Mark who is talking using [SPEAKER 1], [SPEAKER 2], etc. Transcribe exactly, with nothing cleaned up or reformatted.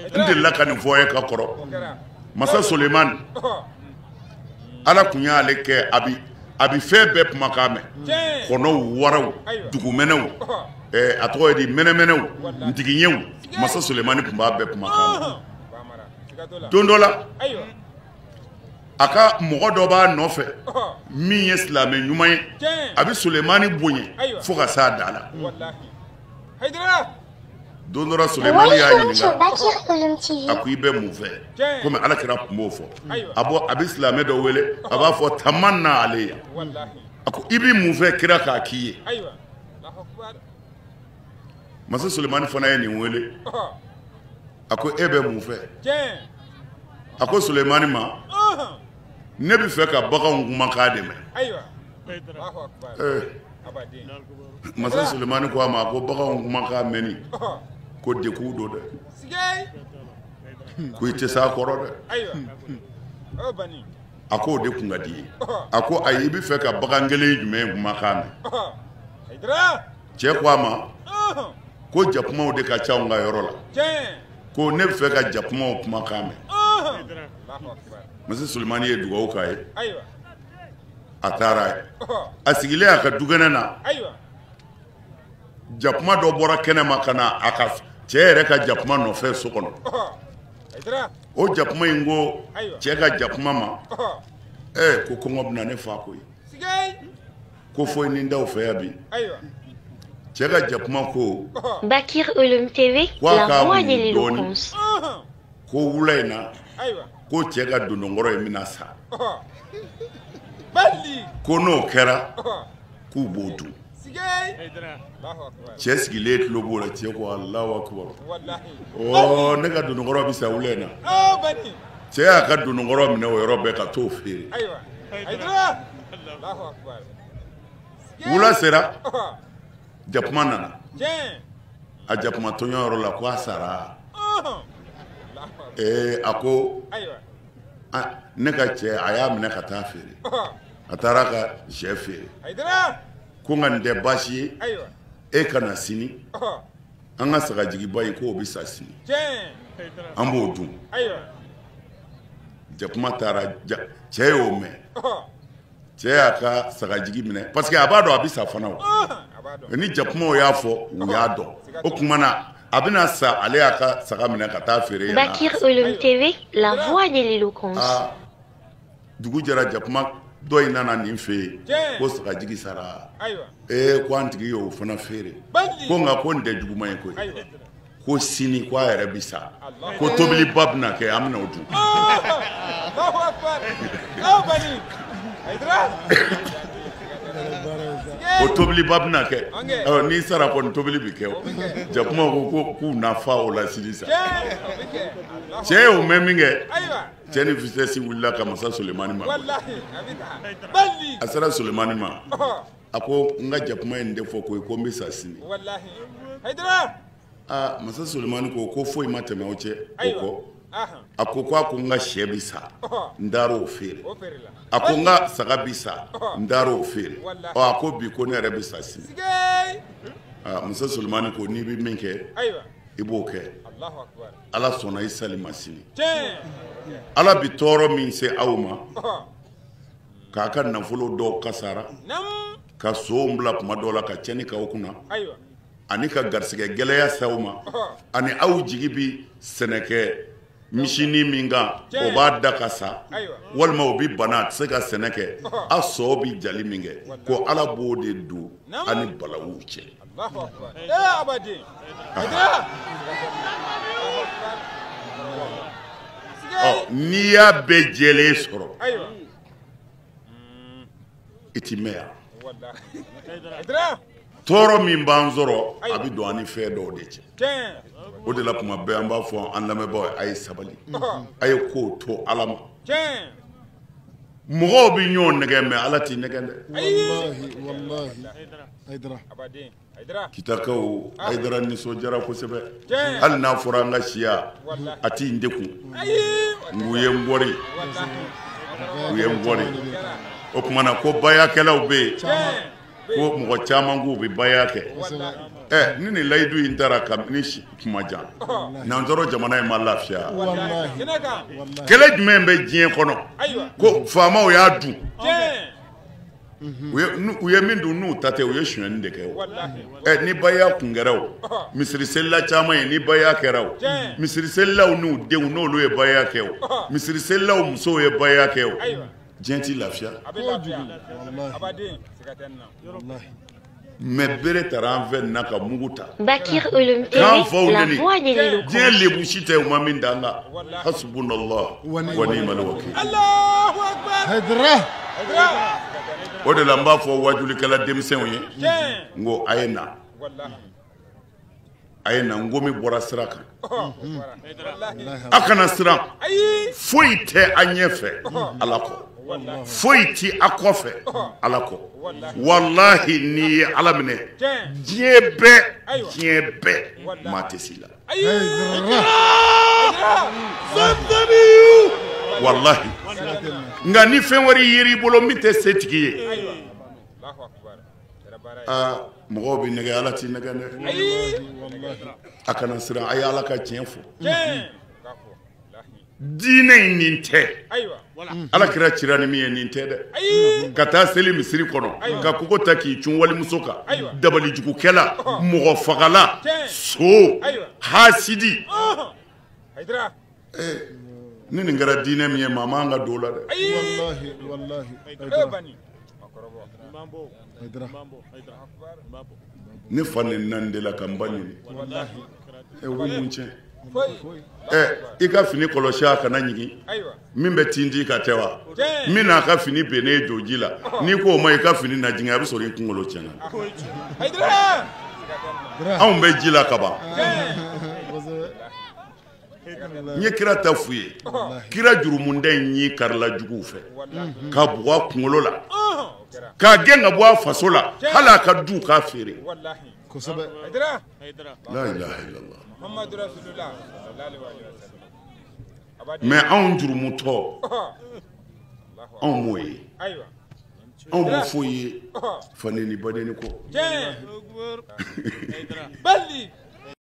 [SPEAKER 1] ndilla kan foye ka koro masa Suleiman ala kunya ale ke abi abi fe be makame kono waraw dugumenew eh atoy di menemenew ndiginyew masa Suleiman kumba be makame dondola aka mogo dɔ b'a nɔfɛ min ye silamɛ ɲuman ye a bɛ Sulemani bonye fo ka s'a da la don dɔ la Sulemani y'a ɲininka a ko i bɛ mun fɛ komi Alakira tun b'o fɔ a bɔ a bɛ silamɛ dɔ wele a b'a fɔ tamanna aleya a ko i bɛ mun fɛ kira k'a k'i ye masa Sulemani fana ye nin wele a ko e bɛ mun fɛ a ko Sulemani ma ne bɛ fɛ ka baganw kumakan dɛmɛ masa Sulemani ko a ma ko baganw kumakan mɛnni ko degun do dɛ ko i tɛ s'a kɔrɔ dɛ a ko o de kun ka di ye a ko ayi i bɛ fɛ ka bagan kelen jumɛn kumakan mɛn cɛ ko a ma ko jakumaw de ka ca anw ka yɔrɔ la ko ne bɛ fɛ ka jakumaw kumakan mɛn masa Sulemani ye dugawu k'a ye a taara ye a sigilen a ka dukɛnɛ na jakuma dɔ bɔra kɛnɛma ka na a ka cɛ yɛrɛ ka jakuma nɔfɛ so kɔnɔ o jakuma in ko cɛ ka jakuma ma ɛ ko kɔngɔ bɛna ne fa koyi ko foyi ni daw fɛ yan bi cɛ ka jakuma ko
[SPEAKER 2] Bakir Ulum T V, la voix de l'éloquence.
[SPEAKER 1] ko wula in na ko cɛ ka dondɔnkɔrɔ in bɛna sa ko n'o kɛra k'u b'o dun cɛ sigilen tulo b'o la cɛ ko Alahu Akibaru ɔ ne ka dondɔnkɔrɔ bɛ sa wula in na cɛ y'a ka dondɔnkɔrɔ minɛ o yɔrɔ bɛɛ ka t'o feere wula sera jakuma nana a jakuma tɔɲɔ yɔrɔ la ko a sara ee a ko ne ka cɛ a y'a minɛ ka taa feere a taara ka sɛ feere ko nka nin tɛ baasi ye e kana sini an ka sagajigiba in k'o bɛ sa sini an b'o dun jakuma taara cɛ y'o mɛn cɛ y'a ka sagajigi minɛ parce que a b'a dɔn a bɛ sa fana o ni jakumaw y'a fɔ u y'a dɔn o tuma na a bɛna sa ale y'a ka saga minɛ ka taa feere yan
[SPEAKER 2] Bakir Ulum T V, la voix de l'éloquence.
[SPEAKER 1] aa dugu jɛra jakuma dɔ in nana nin fɛ yen ko sagajigi sara ee ko an tigi y'o fana feere ko nka ko nin tɛ juguman ye koyi ko sini ko a yɛrɛ bɛ sa ko tobiliba bɛna kɛ an bɛna o dun o tobiliba bɛna kɛ n'i sara kɔni tobili bɛ kɛ o jakuma ko k'u na fa o la sini sa cɛ y'o mɛn min kɛ cɛ ni vitesse wulila ka masa Sulemani ma a sera Sulemani ma a ko n ka jakuma in tɛ fɔ koyi ko n bɛ sa sini aa masa Sulemani ko ko foyi ma tɛmɛ o cɛ o kɔ a ko ko a ko n ka sɛ bɛ sa n taara o feere a ko n ka saga bɛ sa n taara o feere ɔ a ko bi ko ne yɛrɛ bɛ sa sini aa masa Sulemani ko n'i bɛ min kɛ i b'o kɛ ala sɔnna i sali ma sini ala bi tɔɔrɔ min se aw ma k'a ka nafolo dɔw kasara ka sow bila kuma dɔw la ka tiɲɛni k'aw kunna ani ka garisɛgɛ gɛlɛya se aw ma ani aw jigi bi sɛnɛkɛ misini min kan o b'a da ka sa walima o bi bana a tɛ se ka sɛnɛ kɛ a sɔ bi jali min kɛ ko ala b'o de don ani balawu cɛ ɔ n'i y'a bɛɛ jɛlen sɔrɔ i ti mɛn yan tɔɔrɔ min b'an sɔrɔ a bɛ don an ni fɛn dɔw de cɛ o de la kuma bɛɛ an b'a fɔ an lamɛnbaaw ye a ye sabali a ye kow to ala ma mɔgɔw bɛ ɲɔgɔn nɛgɛ mɛ ala t'i nɛgɛ dɛ kitakaw Ayidara nisɔndiyara kosɛbɛ hali n'a fɔra an ka siya a t'i n dekun u ye n bɔri u ye n bɔri o tumana ko bayakɛlaw bɛ yen ko mɔgɔ caman k'u bɛ baya kɛ eh ni ni layidu in tara kam ni kuma jan nanzoro jamana ye ma lafiya kɛlɛ jumɛn bɛ diɲɛ kɔnɔ ko faamaw y'a dun u ye min dun n'u ta tɛ u ye sonyɛni de kɛ o ɛ ni baya kun kɛra o misiri selila caman ye ni baya kɛra o misiri selilaw n'u denw n'olu ye baya kɛ o misiri selilaw musow ye baya kɛ o diɲɛ ti lafiya mais bere taara an fɛ na ka mugu ta
[SPEAKER 2] Bakir Ulum T V, la voix des locaux.
[SPEAKER 1] diɲɛ lebu si tɛ u ma min dan kan hasbunallah wa ni'mal wakil
[SPEAKER 3] Allahu akbar.
[SPEAKER 1] o de la n b'a fɔ wajulikɛla denmisɛnw ye n ko a ye na a ye na n ko min bɔra sira kan a kana siran foyi tɛ a ɲɛfɛ ala kɔ foyi ti a kɔfɛ ala kɔ wallahi n'i ye ala minɛ diɲɛ bɛɛ diɲɛ bɛɛ maa tɛ s'i la wallahi nka ni fɛn wɛrɛ yeri bolo min tɛ se tigi ye aa mɔgɔw bɛ nɛgɛ ala t'i nɛgɛ dɛ a kana siran a ye ala ka tiɲɛ fɔ diinɛ in nin tɛ ala kira cira ni min ye nin tɛ dɛ ka taa seli misiri kɔnɔ ka kogo ta k'i cun walimuso kan dabalijugukɛla mɔgɔ fagala so hasidi ni nin kɛra diinɛ min ye maa man ka don o la dɛ ne fa nin nan de la ka n ba ɲini ɛ o mun tiɲɛ ɛ i ka fini kɔlɔsi a kana ɲigin min bɛ tin di ka tɛ wa min n'a ka fini bennen joji la n'i ko o ma i ka fini na jigin a bɛ sɔrɔ i kunkolo tiɲɛna anw bɛ ji la ka ban n ye kira ta f'u ye kira jurumunda in y'i karila juguw fɛ ka bugɔ a kunkolo la k'a gɛn ka bɔ a faso la hali a ka du k'a feere la ilaha illallah mais anw jurumutɔ anw m'o ye anw m'o fɔ i ye faneni badeni kɔ